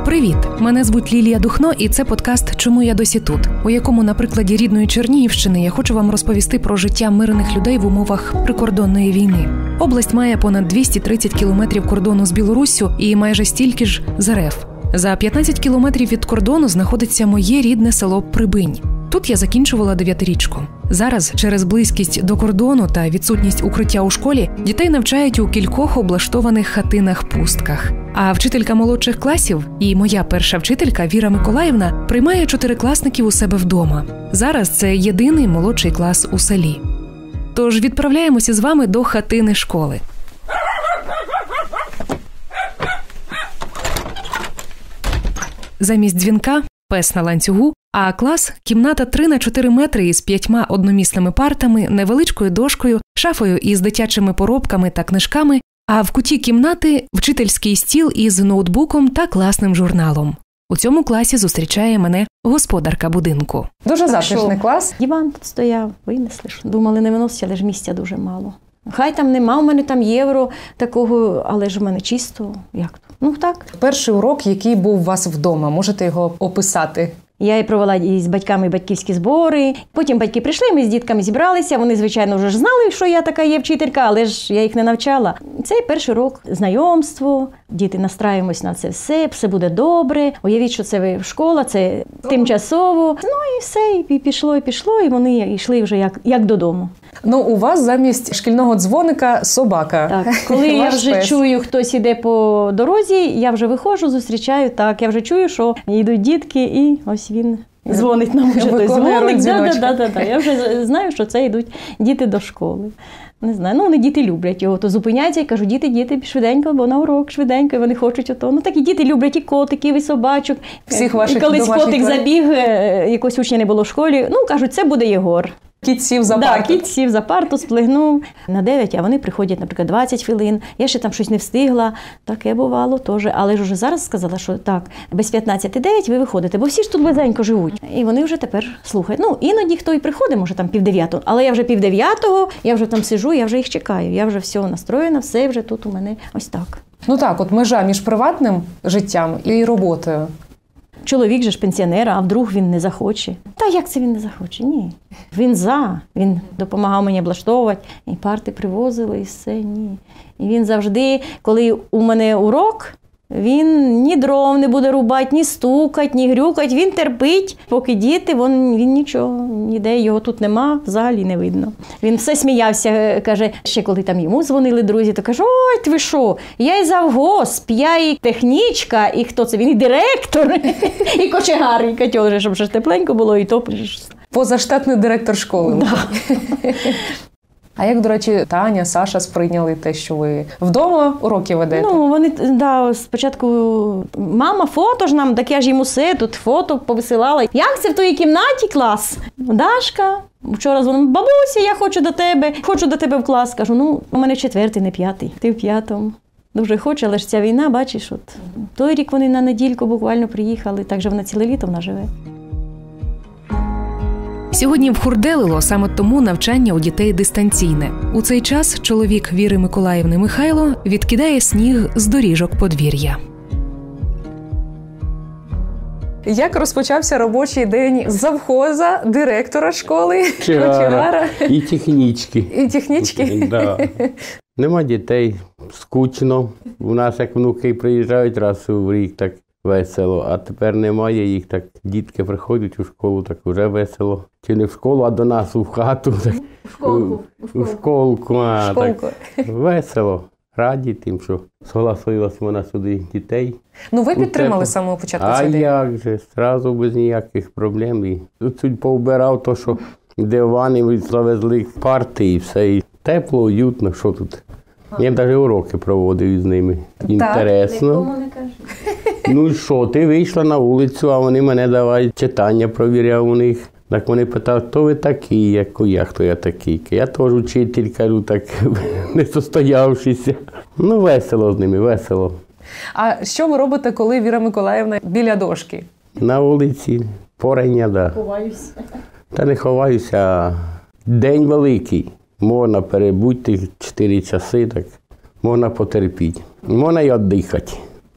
Привіт! Мене звуть Лілія Духно, і це подкаст «Чому я досі тут?», у якому на прикладі рідної Чернігівщини я хочу вам розповісти про життя мирних людей в умовах прикордонної війни. Область має понад 230 кілометрів кордону з Білоруссю і майже стільки ж з РФ. За 15 кілометрів від кордону знаходиться моє рідне село Прибинь. Тут я закінчувала 9-річку. Зараз, через близькість до кордону та відсутність укриття у школі, дітей навчають у кількох облаштованих хатинах-пустках. А вчителька молодших класів і моя перша вчителька Віра Миколаївна приймає 4-класників у себе вдома. Зараз це єдиний молодший клас у селі. Тож відправляємося з вами до хатини школи. Замість дзвінка – пес на ланцюгу, а клас – кімната 3х4 метри із 5 одномісними партами, невеличкою дошкою, шафою із дитячими поробками та книжками, а в куті кімнати – вчительський стіл із ноутбуком та класним журналом. У цьому класі зустрічає мене господарка будинку. Дуже затишний клас. Диван тут стояв, винесли. Думали, не виносять, але ж місця дуже мало. Хай там нема, у мене там євро такого, але ж у мене чисто. Як то? Ну так. Перший урок, який був у вас вдома, можете його описати? Я і провела із батьками батьківські збори. Потім батьки прийшли, ми з дітками зібралися. Вони, звичайно, вже ж знали, що я така є вчителька, але ж я їх не навчала. Цей перший урок – знайомство. Діти, настраюємось на це все буде добре. Уявіть, що це школа, це тимчасово. Ну і все, і пішло, і вони йшли вже як додому. Ну, у вас замість шкільного дзвоника собака. Так, коли я вже пес. чую, хтось іде по дорозі, я вже виходжу, зустрічаю, так, я вже чую, що йдуть дітки, і ось він дзвонить нам вже той дзвоник. Да. Я вже знаю, що це йдуть діти до школи. Не знаю, ну вони діти люблять його, то зупиняються і кажу, діти, швиденько, бо на урок швиденько, і вони хочуть ото. Ну так і діти люблять і котиків, і собачок. Всіх ваших і колись домашніх котик забіг, якось учня не було в школі, ну кажуть, це буде Єгор. Кіт сів за парту. Так, кіт сів за парту, сплигнув на 9, а вони приходять, наприклад, 20 хвилин. Я ще там щось не встигла. Таке бувало теж. Але ж уже зараз сказала, що так, без 15:09 ви виходите, бо всі ж тут близенько живуть. І вони вже тепер слухають. Ну, іноді хто і приходить, може там 8:30, але я вже 8:30, я вже там сижу, я вже їх чекаю. Я вже все настроєна, все вже тут у мене ось так. Ну так, от межа між приватним життям і роботою. Чоловік же ж пенсіонер, а вдруг він не захоче. Та як це він не захоче? Ні. Він допомагав мені облаштовувати, і парти привозили, і все, ні. І він завжди, коли у мене урок, він ні дров не буде рубати, ні стукати, ні грюкати, він терпить, поки діти, він нічого, ніде, його тут нема, взагалі не видно. Він все сміявся, каже, ще коли там йому дзвонили друзі, то каже, ой, ви що, я і завгосп, я і технічка, і хто це, він і директор, і кочегар, і котел, щоб ж тепленько було, і то. Позаштатний директор школи. Да. А як, до речі, Таня, Саша сприйняли те, що ви вдома уроки ведете? Ну, вони, спочатку, мама, фото ж нам, так я ж йому все, тут фото повисилала. Як це в твоїй кімнаті клас? Дашка, вчора дзвонила, бабуся, я хочу до тебе в клас. Кажу, ну, у мене 4-й, не 5-й, ти в 5-му. Дуже хочу, але ж ця війна, бачиш, от той рік вони на недільку буквально приїхали, так же вона ціле літо вона живе. Сьогодні вхурделило, саме тому навчання у дітей дистанційне. У цей час чоловік Віри Миколаївни Михайло відкидає сніг з доріжок подвір'я. Як розпочався робочий день завхоза, директора школи, кочегара? І технічки. І технічки? Да. Нема дітей, скучно. У нас як внуки приїжджають раз у рік, так весело. А тепер немає їх, так дітки приходять у школу, так вже весело. Чи не в школу, а до нас у хату. Так, у школку. Так, весело. Раді тим, що согласилась вона сюди дітей. Ну ви підтримали з самого початку цей день? А як же, одразу без ніяких проблем. І тут повбирав то, що дивани завезли парти і все. І тепло, уютно, що тут. Я навіть уроки проводив з ними. Інтересно. Нікому не кажу. Ну і що, ти вийшла на вулицю, а вони мене давай читання провіряв у них. Так вони питали, хто ви такі, як хто я такий. Я теж учитель, кажу, так не состоявшийся. Ну весело з ними, весело. А що ви робите, коли Віра Миколаївна біля дошки? На вулиці, порання, да. Ховаюся. Та не ховаюся, а день великий. Можна перебути 4 часи, так можна потерпіти. Можна й віддихати.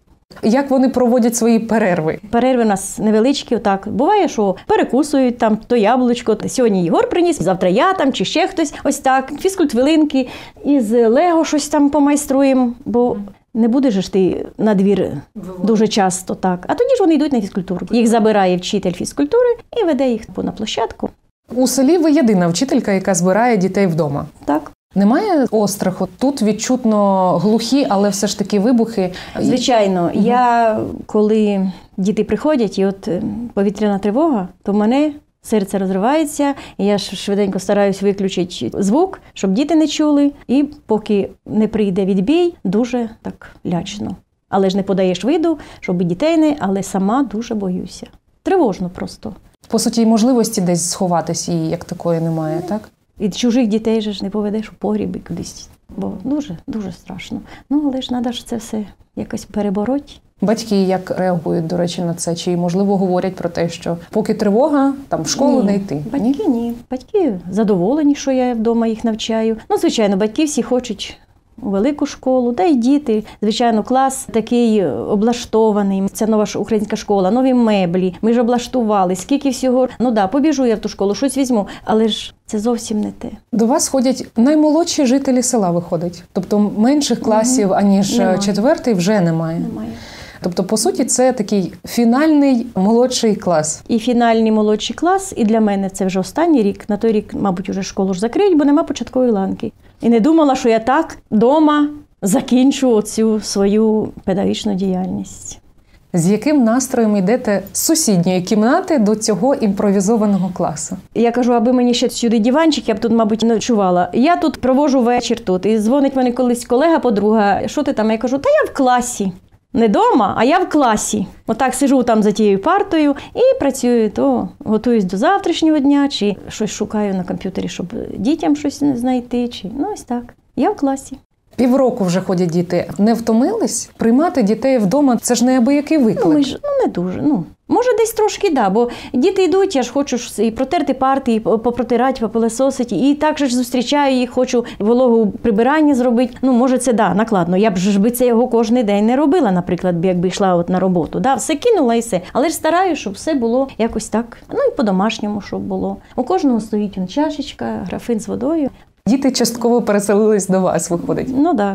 Як вони проводять свої перерви? Перерви у нас невеличкі, отак. Буває, що перекусують там то яблучко, сьогодні Єгор приніс, завтра я там, чи ще хтось, ось так. Фізкульт-хвилинки, із Лего щось там помайструємо, бо не будеш ж ти на двір дуже часто, так. А тоді ж вони йдуть на фізкультуру. Їх забирає вчитель фізкультури і веде їх на площадку. У селі ви єдина вчителька, яка збирає дітей вдома. Так. Немає остраху? Тут відчутно глухі, але все ж таки вибухи. Звичайно. Я, коли діти приходять, і от повітряна тривога, то в мене серце розривається, і я швиденько стараюсь виключити звук, щоб діти не чули. І поки не прийде відбій, дуже так лячно. Але ж не подаєш виду, щоб і дітей не, але сама дуже боюся. Тривожно просто. По суті, і можливості десь сховатись її, як такої немає, так? Від чужих дітей же ж не поведеш у погріб і кудись, бо дуже, дуже страшно. Ну, але ж треба ж це все якось перебороти. Батьки як реагують, до речі, на це? Чи, можливо, говорять про те, що поки тривога, там в школу не йти? Батьки ні. Батьки задоволені, що я вдома їх навчаю. Ну, звичайно, батьки всі хочуть у велику школу, та й діти. Звичайно, клас такий облаштований. Це нова українська школа, нові меблі. Ми ж облаштували, скільки всього. Ну да, побіжу я в ту школу, щось візьму, але ж це зовсім не те. До вас ходять наймолодші жителі села, виходить? Тобто менших класів, аніж четвертий, вже немає? Немає. Тобто, по суті, це такий фінальний молодший клас. І фінальний молодший клас, і для мене це вже останній рік. На той рік, мабуть, уже школу ж закриють, бо нема початкової ланки. І не думала, що я так вдома закінчу оцю свою педагогічну діяльність. З яким настроєм йдете з сусідньої кімнати до цього імпровізованого класу? Я кажу, аби мені ще сюди диванчик, я б тут, мабуть, ночувала. Я тут проводжу вечір тут. І дзвонить мені колись колега-подруга, що ти там? Я кажу, та я в класі. Не вдома, а я в класі. Отак сижу там за тією партою і працюю, то готуюсь до завтрашнього дня, чи щось шукаю на комп'ютері, щоб дітям щось знайти, чи ну ось так. Я в класі. Півроку вже ходять діти. Не втомились? Приймати дітей вдома – це ж неабиякий виклик. Не дуже. Може, десь трошки, да, бо діти йдуть, я ж хочу і протерти парти, і попротирати, попилесосити, і так же ж зустрічаю їх, хочу вологу прибирання зробити. Може, це, да, накладно. Я б ж це його кожен день не робила, наприклад, якби йшла от на роботу. Да, все кинула і все. Але ж стараюсь, щоб все було якось так, і по-домашньому, щоб було. У кожного стоїть чашечка, графин з водою. Діти частково переселились до вас, виходить? Ну так.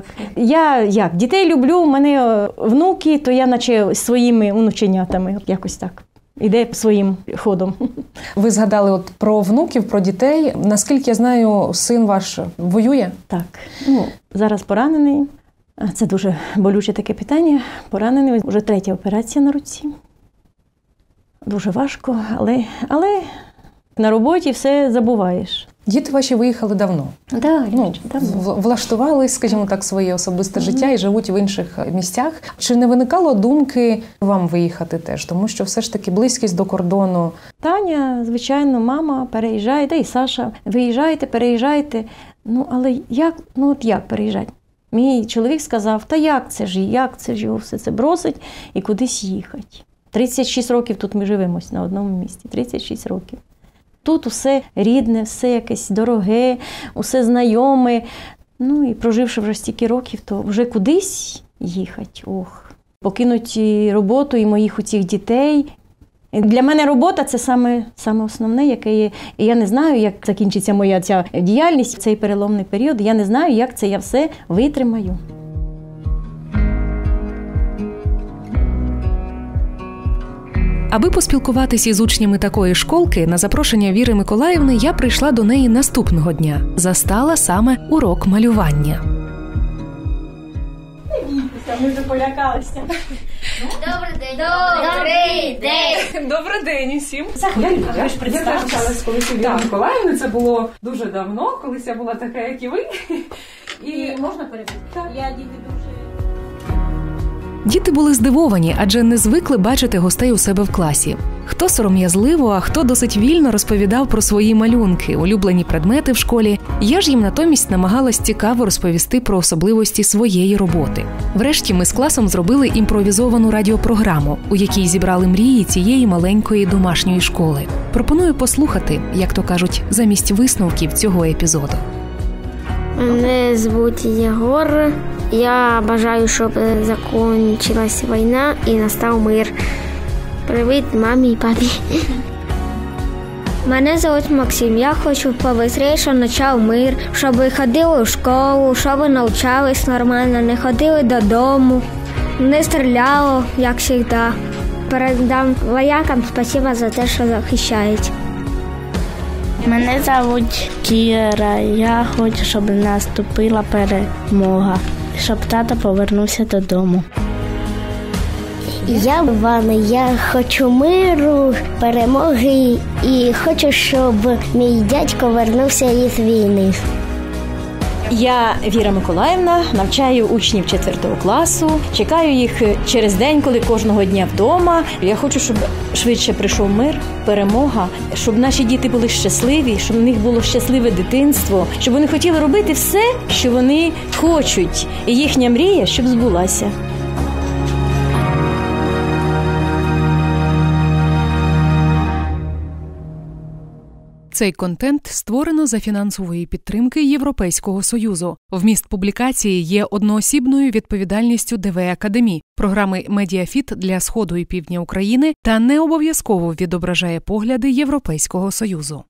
Я дітей люблю, у мене внуки, то я наче своїми внученятами, якось так. Іде своїм ходом. Ви згадали про внуків, про дітей. Наскільки я знаю, син ваш воює? Так. Зараз поранений. Це дуже болюче таке питання. Поранений, вже 3-я операція на руці. Дуже важко, але на роботі все забуваєш. Діти ваші виїхали давно. Давно. Влаштували, скажімо так, своє особисте життя і живуть в інших місцях. Чи не виникало думки вам виїхати теж? Тому що все ж таки близькість до кордону. Таня, звичайно, мама переїжджає, та і Саша. Виїжджайте, переїжджайте. Але як переїжджати? Мій чоловік сказав, як це ж його все це бросить і кудись їхати. 36 років тут ми живемось на одному місці. 36 років. Тут усе рідне, все якесь дороге, усе знайоме. І проживши вже стільки років, то вже кудись їхати. Покинути роботу і моїх оцих дітей. Для мене робота – це саме основне, яке є. І я не знаю, як закінчиться моя ця діяльність в цей переломний період. Я не знаю, як це я все витримаю. Аби поспілкуватися із учнями такої школки, на запрошення Віри Миколаївни я прийшла до неї наступного дня. Застала саме урок малювання. Не бійтеся, ми вже полякалися. Добрий день. Добрий день. Добрий день усім. Я ж представилась, коли Віра Миколаївна. Це було дуже давно, колись я була така, як і ви. І можна перебити? Я діти дуже... Діти були здивовані, адже не звикли бачити гостей у себе в класі. Хто сором'язливо, а хто досить вільно розповідав про свої малюнки, улюблені предмети в школі. Я ж їм натомість намагалась цікаво розповісти про особливості своєї роботи. Врешті ми з класом зробили імпровізовану радіопрограму, у якій зібрали мрії цієї маленької домашньої школи. Пропоную послухати, як то кажуть, замість висновків цього епізоду. Мене звуть Єгор. Я бажаю, щоб закінчилась війна і настав мир. Привіт мамі і папі. Мене звуть Максим. Я хочу побистріше, щоб почав мир, щоб ходили в школу, щоб навчались нормально, не ходили додому, не стріляло, як завжди. Передам воякам спасибо за те, що захищають. Мене звуть Кіра. Я хочу, щоб наступила перемога, щоб тато повернувся додому. Я Ваня, я хочу миру, перемоги і хочу, щоб мій дядько вернувся із війни. Я Віра Миколаївна, навчаю учнів 4 класу, чекаю їх через день, коли кожного дня вдома. Я хочу, щоб швидше прийшов мир, перемога, щоб наші діти були щасливі, щоб у них було щасливе дитинство, щоб вони хотіли робити все, що вони хочуть, і їхня мрія, щоб збулася. Цей контент створено за фінансової підтримки Європейського Союзу. Вміст публікації є одноосібною відповідальністю ДВ Академі, програми «Медіафіт» для Сходу і Півдня України та не обов'язково відображає погляди Європейського Союзу.